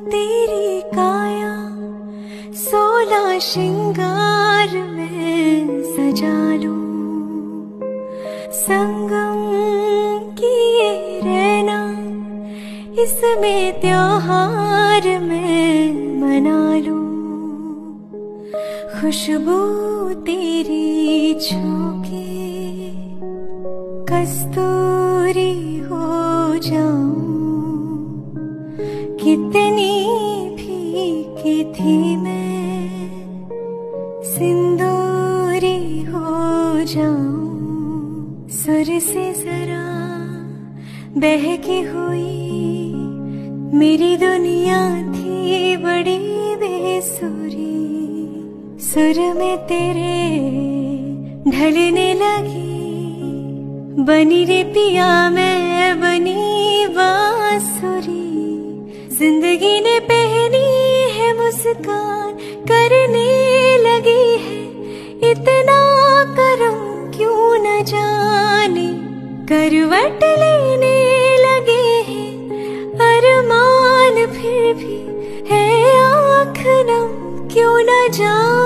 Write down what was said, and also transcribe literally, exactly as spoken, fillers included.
तेरी काया सोलह श्रृंगार में सजा लूं, संगम किए रहना इसमें त्योहार में मना लूं। खुशबू तेरी छूके कस्तूरी हो जाऊं, कितनी फीकी थी मैं सिंदूरी हो जाऊं। सुर से जरा बहकी हुई मेरी दुनिया थी बड़ी बेसुरी, सुर में तेरे ढलने लगी बनी रे पिया मैं बनी बांसुरी। जिंदगी ने पहनी है मुस्कान करने लगी है इतना करम क्यों न जाने, करवट लेने लगे हैं अरमान फिर भी है आँख नम क्यों न जाने।